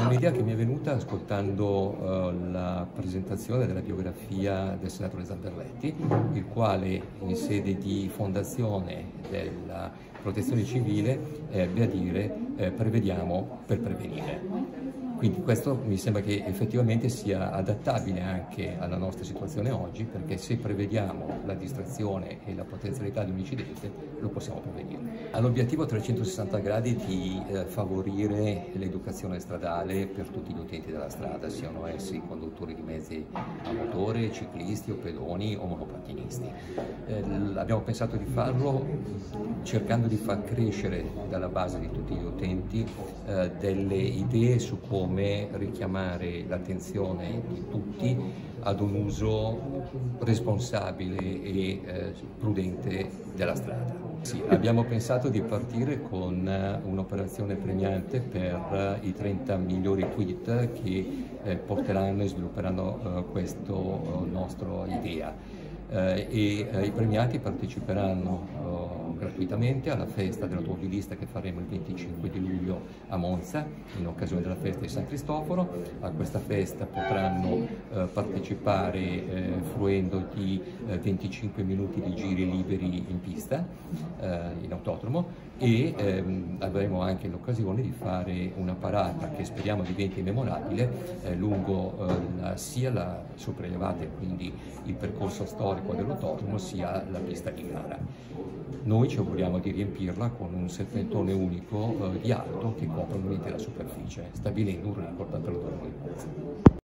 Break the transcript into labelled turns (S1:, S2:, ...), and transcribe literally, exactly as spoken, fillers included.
S1: un'idea che mi è venuta ascoltando uh, la presentazione della biografia del senatore Zamberletti, il quale in sede di fondazione della protezione civile ebbe a dire eh, prevediamo per prevenire. Quindi questo mi sembra che effettivamente sia adattabile anche alla nostra situazione oggi, perché se prevediamo la distrazione e la potenzialità di un incidente lo possiamo prevenire. Ha l'obiettivo a trecentosessanta gradi di eh, favorire l'educazione stradale per tutti gli utenti della strada, siano essi conduttori di mezzi a motore, ciclisti o pedoni o monopattinisti. Eh, abbiamo pensato di farlo cercando di far crescere dalla base di tutti gli utenti eh, delle idee su come come richiamare l'attenzione di tutti ad un uso responsabile e eh, prudente della strada. Sì, abbiamo pensato di partire con un'operazione premiante per i trenta migliori tweet che eh, porteranno e svilupperanno eh, questa nostra idea. Eh, e eh, i premiati parteciperanno eh, gratuitamente alla festa dell'automobilista che faremo il venticinque di luglio a Monza in occasione della festa di San Cristoforo. A questa festa potranno eh, partecipare eh, fruendo di eh, venticinque minuti di giri liberi in pista, eh, in autodromo, e ehm, avremo anche l'occasione di fare una parata che speriamo diventi memorabile eh, lungo eh, la, sia la sopraelevata, quindi il percorso storico dell'autodromo, sia la pista di gara. Noi ci auguriamo di riempirla con un serpentone unico eh, di alto che copre l'intera superficie, stabilendo un record per l'autodromo di Monza.